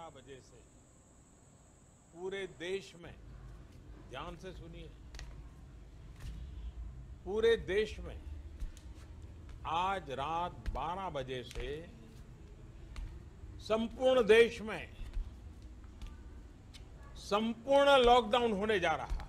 बजे से पूरे देश में, ध्यान से सुनिए, पूरे देश में आज रात 12 बजे से संपूर्ण देश में संपूर्ण लॉकडाउन होने जा रहा है।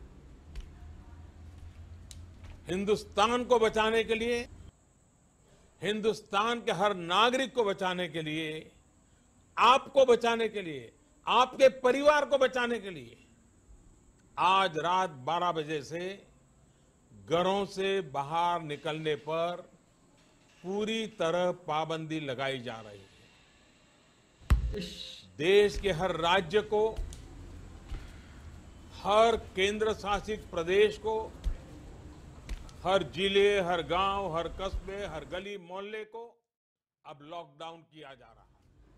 हिंदुस्तान को बचाने के लिए, हिंदुस्तान के हर नागरिक को बचाने के लिए, आपको बचाने के लिए, आपके परिवार को बचाने के लिए आज रात 12 बजे से घरों से बाहर निकलने पर पूरी तरह पाबंदी लगाई जा रही है। देश के हर राज्य को, हर केंद्र शासित प्रदेश को, हर जिले, हर गांव, हर कस्बे, हर गली मोहल्ले को अब लॉकडाउन किया जा रहा है।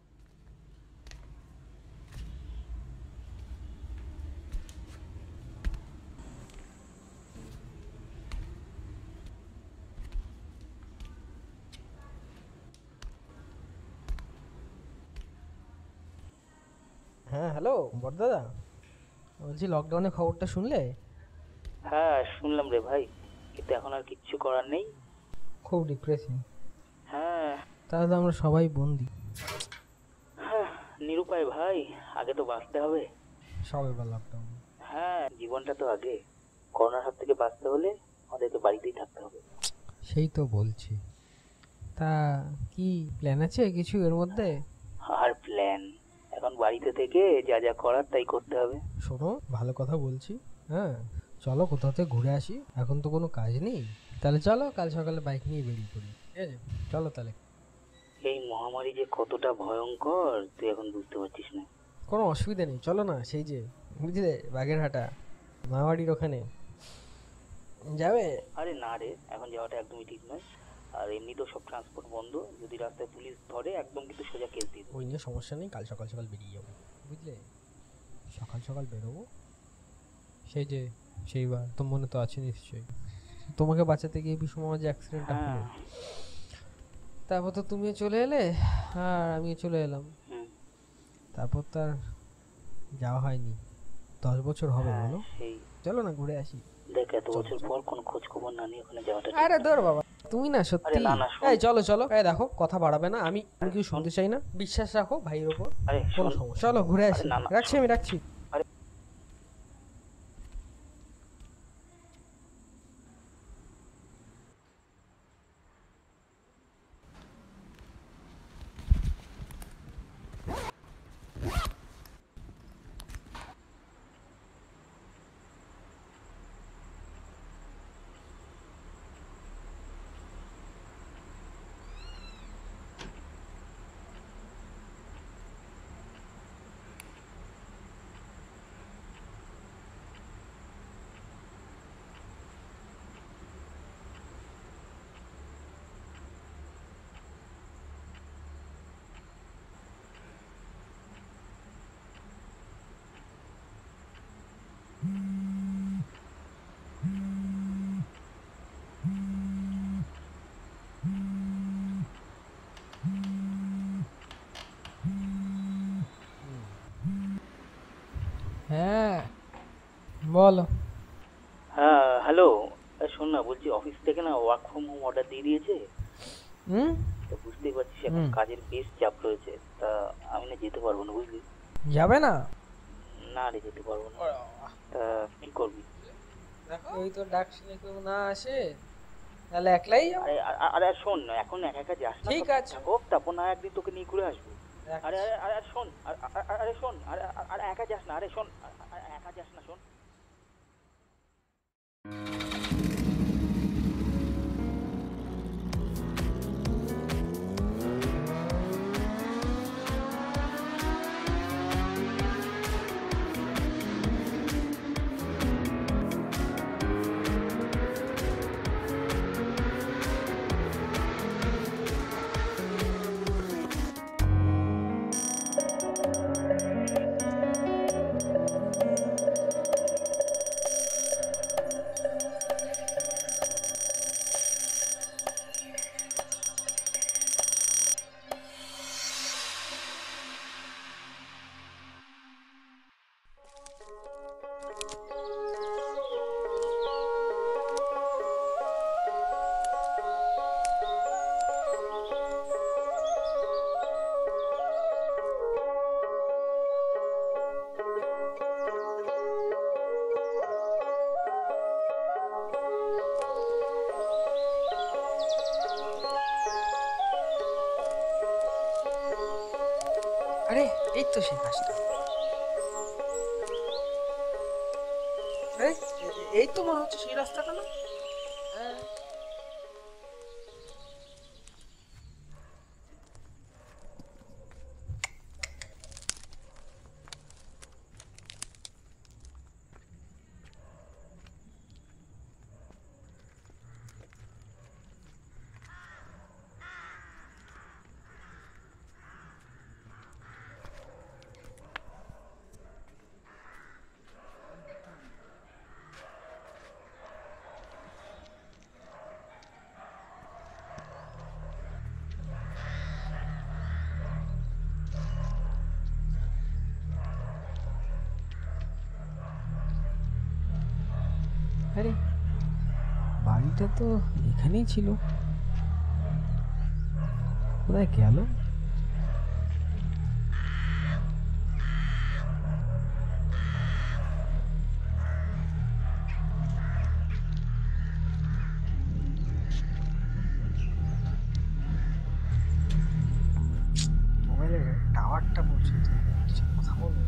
হ্যাঁ হ্যালো বড়দাদা, বলছি লকডাউনের খবরটা শুনলে? হ্যাঁ শুনলাম রে ভাই, কিন্তু এখন আর কিচ্ছু করার নেই। খুব ডিপ্রেসিং। হ্যাঁ তাহলে আমরা সবাই বন্দি। হ্যাঁ নিরুপায় ভাই, আগে তো বাঁচতে হবে। সব এবার লকডাউন। হ্যাঁ জীবনটা তো আগে, করোনার হাত থেকে বাঁচতে হলে আমাদেরকে বাড়িতেই থাকতে হবে। সেই তো বলছি। তা কি প্ল্যান আছে কিছু এর মধ্যে? আর প্ল্যান, এখন বাড়িতে থেকে যা যা করার তাই করতে হবে। শোনো, ভালো কথা বলছি, হ্যাঁ চলো কোথাও থেকে ঘুরে আসি, এখন তো কোনো কাজ নেই। তাহলে চলো কাল সকালে বাইক নিয়ে বেরিয়ে পড়ি, ঠিক আছে? চলো তাহলে। এই মহামারী যে কতটা ভয়ঙ্কর তুই এখন বুঝতে পারছিস না। কোনো অসুবিধা নেই, চলো না, সেই যে বুঝলে বাগেরহাটা মামাবাড়ির ওখানে যাবে? আরে না রে, এখন যাওয়াটা একদমই ঠিক নয়। আর এমনি তো সব ট্রান্সপোর্ট বন্ধ, যদি রাস্তায় পুলিশ ধরে একদম কিন্তু সোজা কেস দিয়ে দেবে। ওই নিয়ে সমস্যা নেই, কাল সকাল সকাল বেরিয়ে যাবো, বুঝলে? সকাল সকাল বেরোবো, সেই যে সেইবার তো মনে তো আছে নিশ্চয়ই, তোমাকে বাঁচাতে গিয়ে বিশু মামার যে অ্যাক্সিডেন্টটা হলো, তারপর তো তুমিও চলে এলে আর আমিও চলে এলাম, তারপর তো আর যাওয়া হয়নি। 10 বছর হবে বলো। চলো না ঘুরে আসি। দেখ এত বছর পর কোনো খোঁজ খবর না নিয়ে ওখানে যাওয়াটা। আরে ধর বাবা, তুমি না সত্যি। এই চলো চলো, এই দেখো কথা বাড়াবে না, আমি কিছু শুনতে চাই না, বিশ্বাস রাখো ভাইয়ের উপর, কোনো সমস্যা। চলো ঘুরে আসি, রাখছি, আমি রাখছি। হ্যাঁ বলো। হ্যাঁ হ্যালো, শোন না, বলছি অফিস থেকে না ওয়ার্ক ফ্রম হোম অর্ডার দিয়ে দিয়েছে। তো বুঝতেই পারছিস এখন কাজের বেশ চাপ রয়েছে, তা আমি না যেতে পারবো না, বুঝলি? যাবে না? না রে, যেতে পারবো না। তা কি করবি? দেখো ওই তো ডাক শুনে কেউ না আসে, তাহলে একলাই যাও। আরে শোন না, এখন একা একা যাস না, ঠিক আছে, হোক তারপর না একদিন তোকে নিয়ে ঘুরে আসবো। আরে আরে শোন, আরে শোন, আরে একা যাস না, আরে শোন, একা যাস না, শোন। আরে এই তো সেই কাজটা। আরে এই তো মনে হচ্ছে সেই রাস্তাটা না? হ্যাঁ। আরে বাড়িটা তো এখানেই ছিল, কোথায় গেল? মোবাইলের টাওয়ারটা পর্যন্ত কথা বলবো।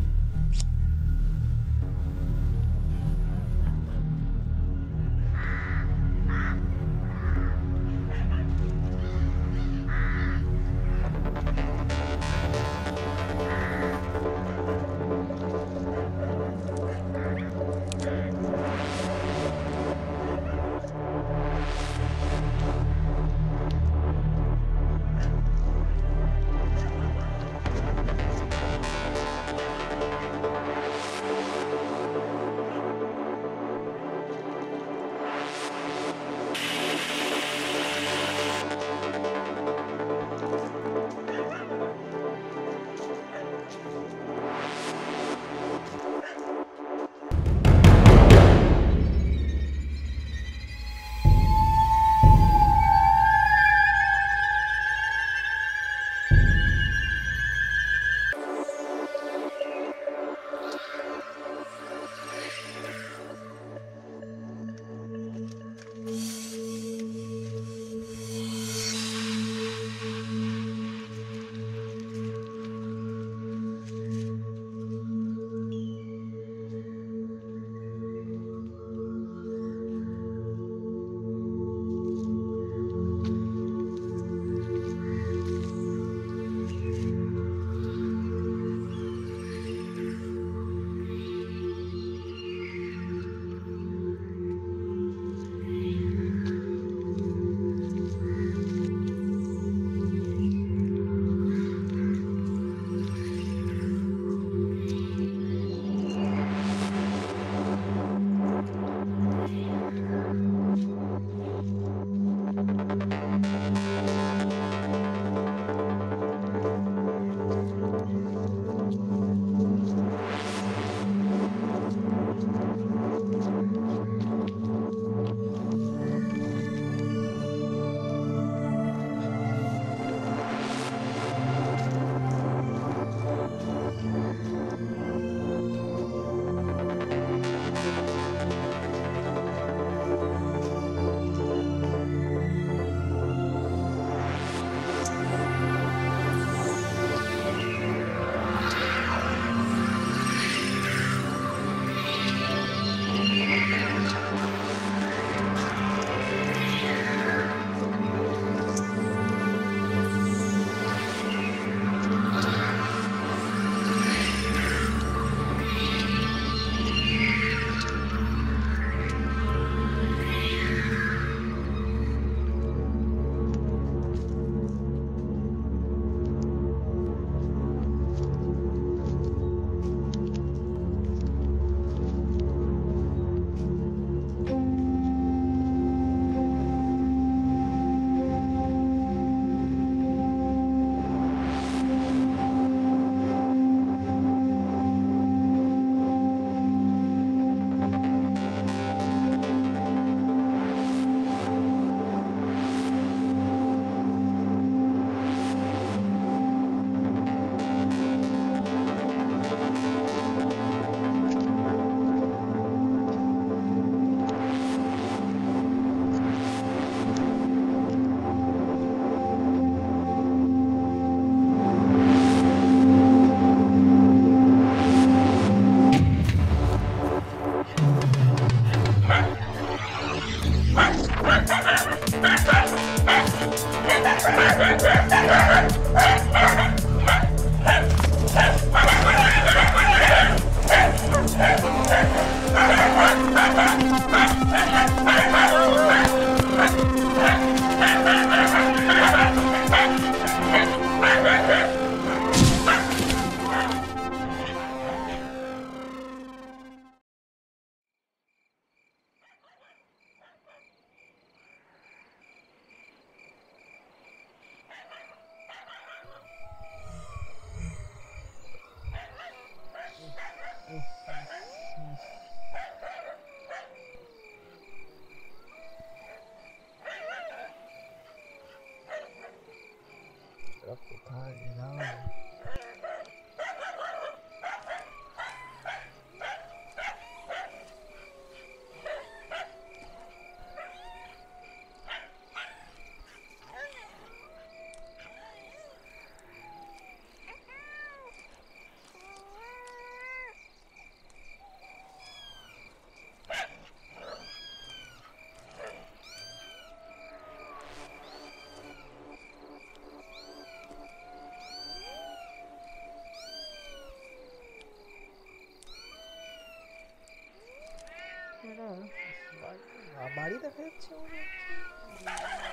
বাড়ি দেখা যাচ্ছে মনে হচ্ছে।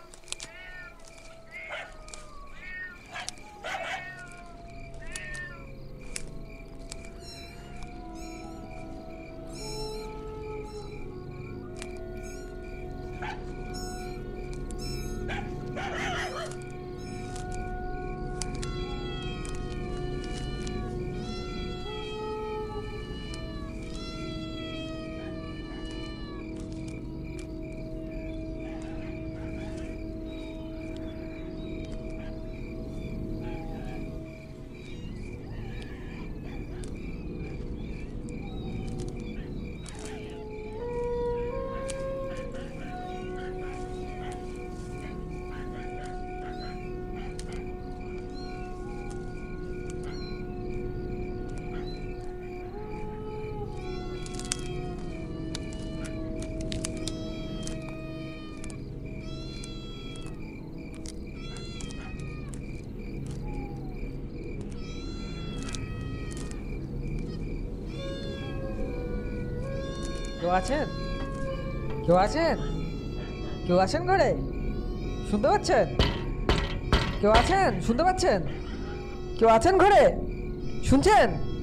কেউ আছেন? কেউ আছেন? কেউ আছেন ঘরে? শুনতে পাচ্ছেন? কেউ আছেন? শুনতে পাচ্ছেন? কেউ আছেন ঘরে? শুনছেন?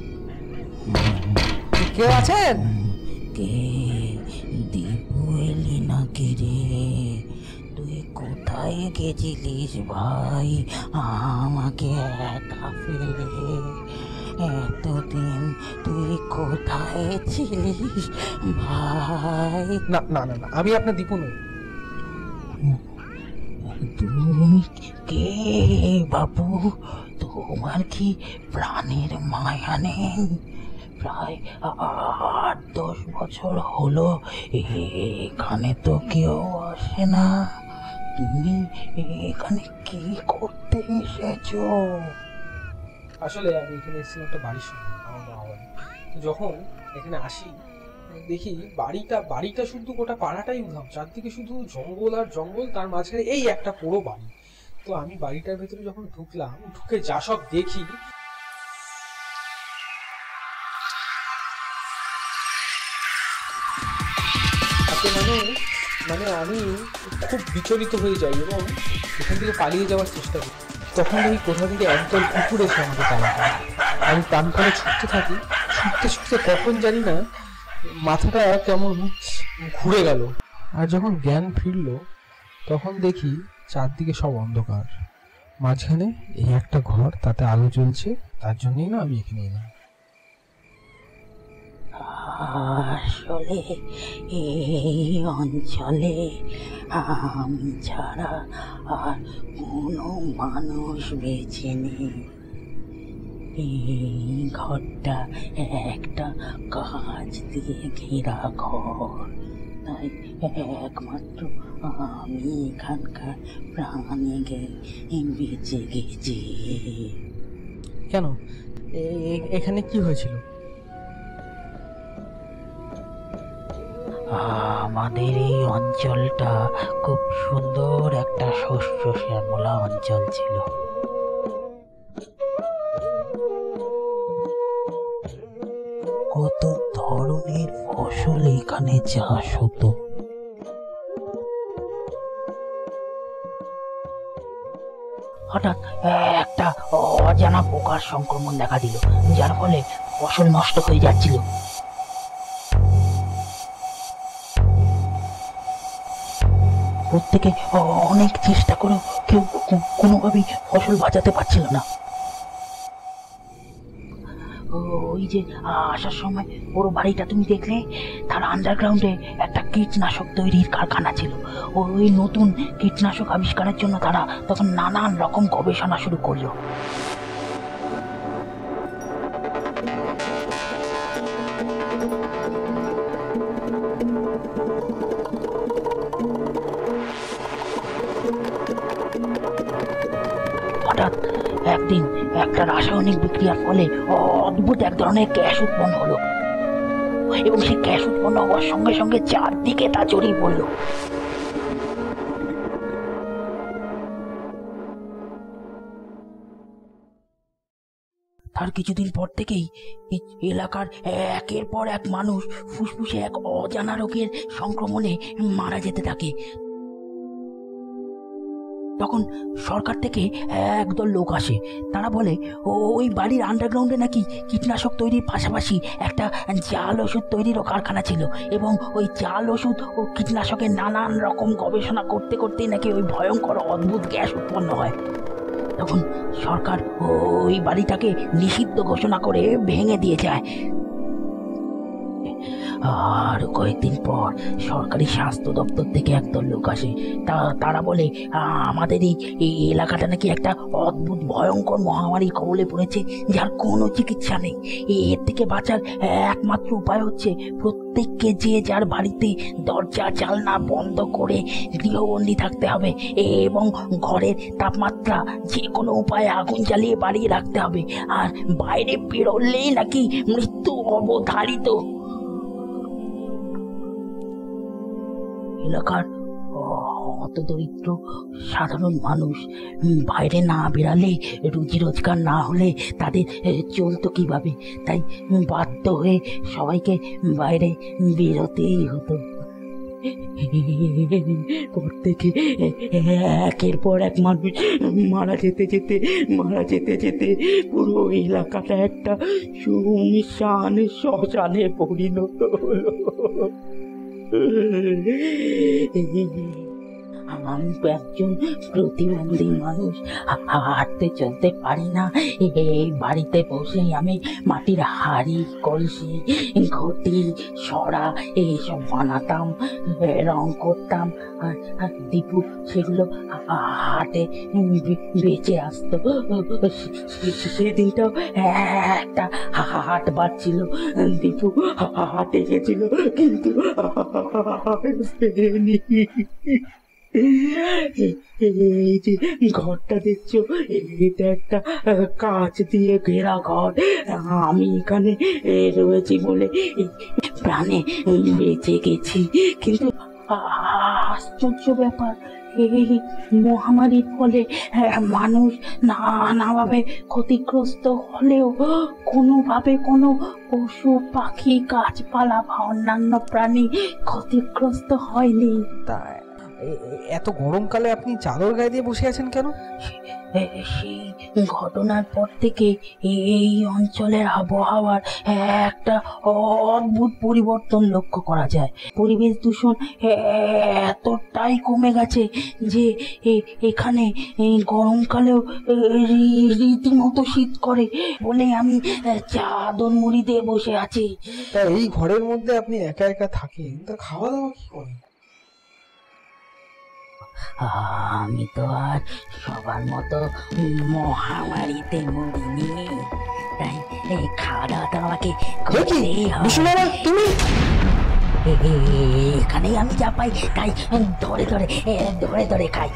কেউ আছেন? কে? দীপু এলি নাকি রে? তুই কোথায় গেছিলিস ভাই? আমাকে একা ফেলে এতদিন তুই কোথায় ছিলিস ভাই? না না না না, আমি আপনার দীপু নই। তুমি কে বাবু? তোমার কি প্রাণের মায়া নেই? প্রায় 8-10 বছর হলো এখানে তো কেউ আসে না। তুমি এখানে কি করতে এসেছো? আসলে আমি এখানে এসেছিলাম একটা বাড়ির সঙ্গে, আমার মা বাড়ি। তো যখন এখানে আসি দেখি বাড়িটা শুধু গোটা পাড়াটাই উধাম, চারদিকে শুধু জঙ্গল আর জঙ্গল, তার মাঝখানে এই একটা পুরো বাড়ি। তো আমি বাড়িটার ভেতরে যখন ঢুকলাম, ঢুকে যা সব দেখি, তাতে মানে আমি খুব বিচলিত হয়ে যাই এবং এখান থেকে পালিয়ে যাওয়ার চেষ্টা করি। তখন দেখি কোথা থেকে একদল কুকুর এসে আমাকে টানা। আমি প্রাণপণে ছুটতে থাকি, ছুটতে কখন জানি না মাথাটা কেমন ঘুরে গেল। আর যখন জ্ঞান ফিরল তখন দেখি চারদিকে সব অন্ধকার, মাঝখানে এই একটা ঘর, তাতে আলো জ্বলছে। তার জন্যই না আমি এখানে এলাম। আসলে এই অঞ্চলে আমি ছাড়া আর কোনো মানুষ বেঁচে নেই। এই ঘরটা একটা কাঁচ দিয়ে ঘেরা ঘর, তাই একমাত্র আমি এখানকার প্রাণে বেঁচে গেছি। কেন? এখানে কি হয়েছিল? আমাদের এই অঞ্চলটা খুব সুন্দর একটা শস্য শ্যামলা অঞ্চল ছিল। কত ধরনের ফসল এখানে চাষ হতো। হঠাৎ একটা অজানা পোকার সংক্রমণ দেখা দিল, যার ফলে ফসল নষ্ট হয়ে যাচ্ছিল। প্রত্যেকে অনেক চেষ্টা করেও কেউ কোনোভাবেই ফসল বাঁচাতে পারছিল না। ওই যে আসার সময় ওর বাড়িটা তুমি দেখলে, তার আন্ডারগ্রাউন্ডে একটা কীটনাশক তৈরির কারখানা ছিল। ওই নতুন কীটনাশক আবিষ্কারের জন্য তারা তখন নানান রকম গবেষণা শুরু করলো। হঠাৎ একদিন একটা রাসায়নিক বিক্রিয়ার ফলে অদ্ভুত এক ধরনের গ্যাস উৎপন্ন হলো, এবং সেই গ্যাস উৎপন্ন হওয়ার সঙ্গে সঙ্গে চারদিকে তা ছড়িয়ে পড়ল। তার কিছুদিন পর থেকেই এই এলাকার একের পর এক মানুষ ফুসফুসে এক অজানা রোগের সংক্রমণে মারা যেতে থাকে। তখন সরকার থেকে একদল লোক আসে। তারা বলে ওই বাড়ির আন্ডারগ্রাউন্ডে নাকি কীটনাশক তৈরির পাশাপাশি একটা জাল ওষুধ তৈরিরও কারখানা ছিল, এবং ওই জাল ওষুধ ও কীটনাশকের নানান রকম গবেষণা করতে করতেই নাকি ওই ভয়ঙ্কর অদ্ভুত গ্যাস উৎপন্ন হয়। তখন সরকার ওই বাড়িটাকে নিষিদ্ধ ঘোষণা করে ভেঙে দিয়ে যায়। আর কয়েকদিন পর সরকারি স্বাস্থ্য দপ্তর থেকে একদল লোক আসে। তারা বলে আমাদের এই এলাকাটা নাকি একটা অদ্ভুত ভয়ঙ্কর মহামারী কবলে পড়েছে, যার কোনো চিকিৎসা নেই। এর থেকে বাঁচার একমাত্র উপায় হচ্ছে প্রত্যেককে যে যার বাড়িতে দরজা জানলা বন্ধ করে গৃহবন্দী থাকতে হবে, এবং ঘরের তাপমাত্রা যে কোনো উপায়ে আগুন জ্বালিয়ে বাড়িয়ে রাখতে হবে, আর বাইরে বেরোলেই নাকি মৃত্যু অবধারিত। এলাকার হতদরিদ্র সাধারণ মানুষ বাইরে না বেরালে, রুজি রোজগার না হলে তাদের চলতো কিভাবে? তাই বাধ্য হয়ে সবাইকে বাইরে বেরোতেই হতো। প্রত্যেকে একের পর এক মানুষ মারা যেতে যেতে পুরো এলাকাটা একটা শুনশান শ্মশানে পরিণত হলো। আমি তো একজন প্রতিবন্ধী মানুষ, হাঁটতে চলতে পারি না। এই বাড়িতে বসেই আমি মাটির হাড়ি, কলসি, ঘটি, সরা এইসব বানাতাম, রং করতাম, আর দীপু সেগুলো হাটে বেঁচে আসতো। সেদিনটাও একটা হাট বাড়ছিল, দীপু হাটে গেছিল, কিন্তু এই যে ঘরটা দেখছো, এটা একটা কাঁচ দিয়ে ঘেরা ঘর। আমি এখানে রয়েছি বলে প্রাণে বেঁচে গেছি। কিন্তু আশ্চর্য ব্যাপার, এই মহামারীর ফলে মানুষ নানাভাবে ক্ষতিগ্রস্ত হলেও কোনোভাবে কোনো পশু পাখি গাছপালা বা অন্যান্য প্রাণী ক্ষতিগ্রস্ত হয়নি। তা এত গরমকালে আপনি চাদর গায়ে দিয়ে বসে আছেন কেন? সেই ঘটনার পর থেকে এই অঞ্চলের আবহাওয়ার একটা অদ্ভুত পরিবর্তন লক্ষ্য করা যায়। পরিবেশ দূষণ এতটাই কমে গেছে যে এখানে গরমকালেও রীতিমতো শীত করে বলে আমি চাদর মুড়ি দিয়ে বসে আছি। তা এই ঘরের মধ্যে আপনি একা একা থাকেন, তা খাওয়া দাওয়া কি করেন? আমি তো আর সবার মতো মহামারীতে মরিনি, তাই খাওয়া দাওয়া তো আমাকে করতেই হবে। এখানেই আমি যা পাই তাই ধরে ধরে খাই।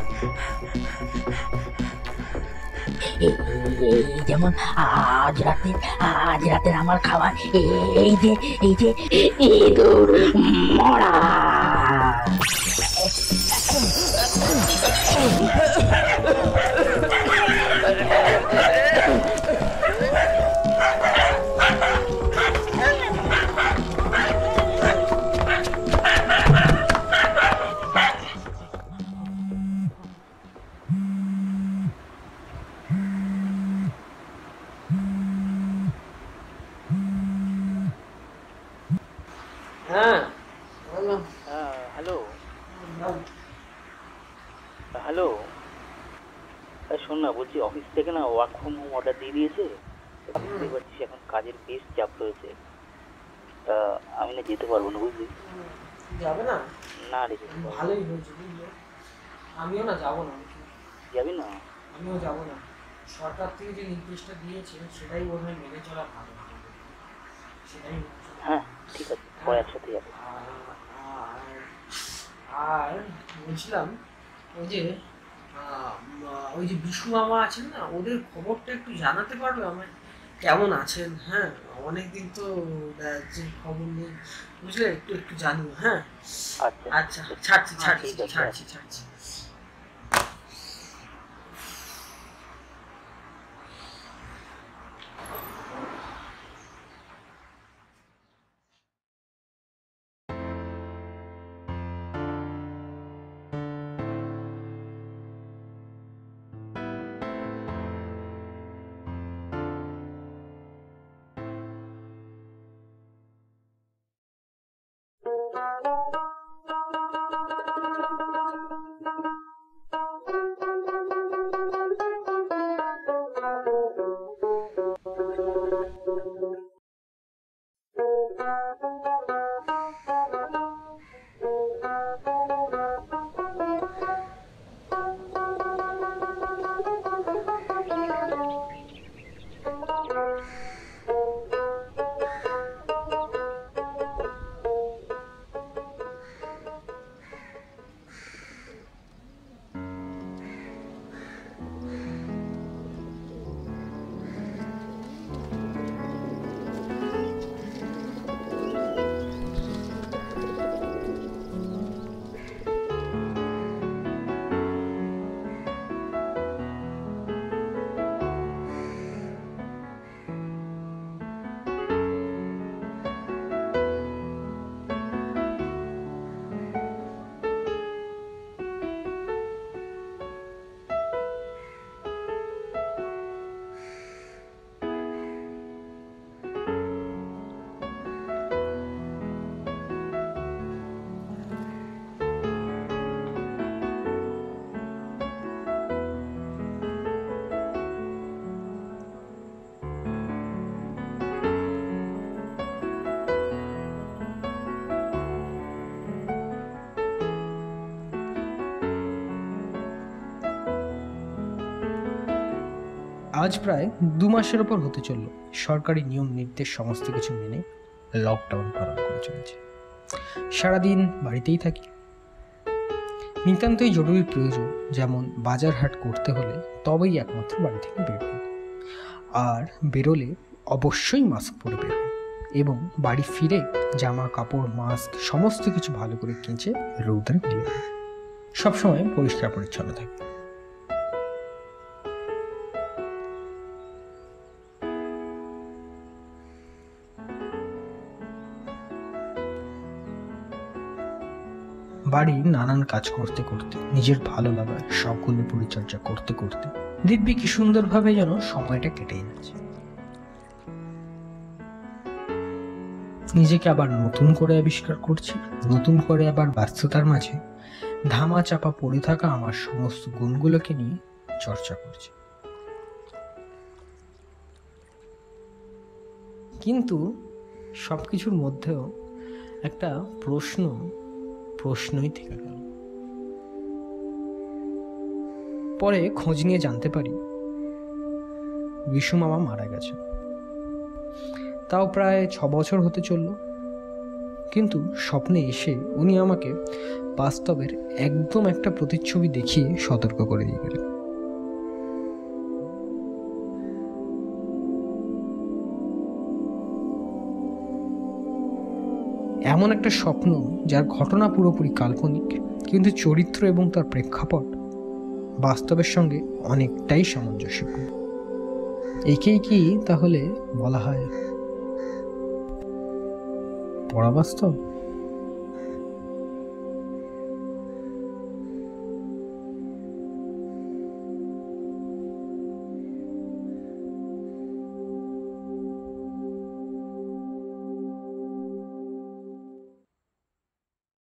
যেমন আজ রাতের আমার খাবার এই যে ইঁদুর মরা। হ্যালো, শোন না, বলছি অফিস থেকে না ওয়ার্ক ফ্রম হোম অর্ডার দিয়ে দিয়েছে। বুঝতেই পারছিস এখন কাজের বেশ চাপ রয়েছে, তা আমি না যেতে পারবো না, বুঝলি? যাবে না? না রে, ভালোই হয়েছে, বুঝলি? আমিও না যাবো না। যাবি না? আমিও যাবো না। সরকার থেকে যে নির্দেশটা দিয়েছে সেটাই বোধহয় মেনে চলা ভালো। সেটাই। হ্যাঁ ঠিক আছে, পরে একসাথে যাবো। আর বলছিলাম ওই যে বিশু মামা আছেন না, ওদের খবরটা একটু জানাতে পারবে আমায়, কেমন আছেন? হ্যাঁ, অনেকদিন তো যে খবর নেই, বুঝলে? একটু জানিও। হ্যাঁ আচ্ছা, ছাড়ছি। আজ প্রায় 2 মাসের ওপর হতে চলল সরকারি নিয়ম নির্দেশ সমস্ত কিছু মেনে লকডাউন পালন করে চলেছে। সারাদিন বাড়িতেই থাকি। নিতান্তই জরুরি প্রয়োজন, যেমন বাজার হাট করতে হলে তবেই একমাত্র বাড়ি থেকে বের হই। আর বেরোলে অবশ্যই মাস্ক পরে বের হই এবং বাড়ি ফিরে জামা কাপড় মাস্ক সমস্ত কিছু ভালো করে কেচে রৌদ্রে দিয়ে দিই। সবসময় পরিষ্কার পরিচ্ছন্ন থাকি। বাড়ির নানান কাজ করতে করতে, নিজের ভালো লাগা সবগুলো পরিচর্যা করতে করতে দিব্যি কি সুন্দরভাবে যেন সময়টা কেটে যাচ্ছে। নিজেকে আবার নতুন করে আবিষ্কার করছি, নতুন করে আবার ব্যস্ততার মাঝে ধামা চাপা পড়ে থাকা আমার সমস্ত গুণগুলোকে নিয়ে চর্চা করছি। কিন্তু সবকিছুর মধ্যেও একটা প্রশ্নই থেকে গেল। পরে খোঁজ নিয়ে জানতে পারি বিশু মামা মারা গেছে। তাও প্রায় 6 বছর হতে চলল। কিন্তু স্বপ্নে এসে উনি আমাকে বাস্তবের একদম একটা প্রতিচ্ছবি দেখিয়ে সতর্ক করে দিয়ে গেলেন। এমন একটা স্বপ্ন যার ঘটনা পুরোপুরি কাল্পনিক, কিন্তু চরিত্র এবং তার প্রেক্ষাপট বাস্তবের সঙ্গে অনেকটাই সামঞ্জস্যপূর্ণ। একেই কি তাহলে বলা হয় পরাবাস্তব?